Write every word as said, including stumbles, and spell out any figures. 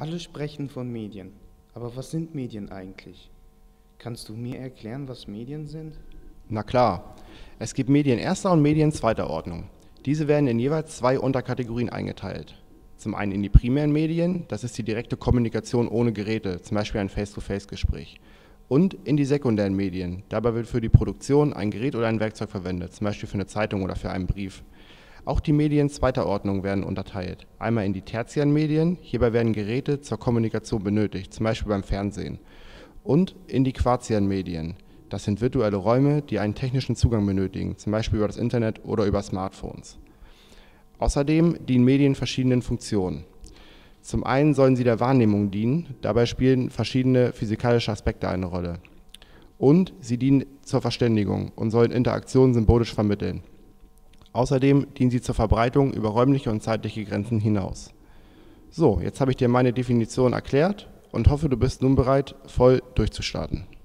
Alle sprechen von Medien, aber was sind Medien eigentlich? Kannst du mir erklären, was Medien sind? Na klar, es gibt Medien erster und Medien zweiter Ordnung. Diese werden in jeweils zwei Unterkategorien eingeteilt. Zum einen in die primären Medien, das ist die direkte Kommunikation ohne Geräte, zum Beispiel ein Face-to-Face-Gespräch. Und in die sekundären Medien, dabei wird für die Produktion ein Gerät oder ein Werkzeug verwendet, zum Beispiel für eine Zeitung oder für einen Brief. Auch die Medien zweiter Ordnung werden unterteilt. Einmal in die tertiären Medien, hierbei werden Geräte zur Kommunikation benötigt, zum Beispiel beim Fernsehen. Und in die quartiären Medien, das sind virtuelle Räume, die einen technischen Zugang benötigen, zum Beispiel über das Internet oder über Smartphones. Außerdem dienen Medien verschiedenen Funktionen. Zum einen sollen sie der Wahrnehmung dienen, dabei spielen verschiedene physikalische Aspekte eine Rolle. Und sie dienen zur Verständigung und sollen Interaktionen symbolisch vermitteln. Außerdem dienen sie zur Verbreitung über räumliche und zeitliche Grenzen hinaus. So, jetzt habe ich dir meine Definition erklärt und hoffe, du bist nun bereit, voll durchzustarten.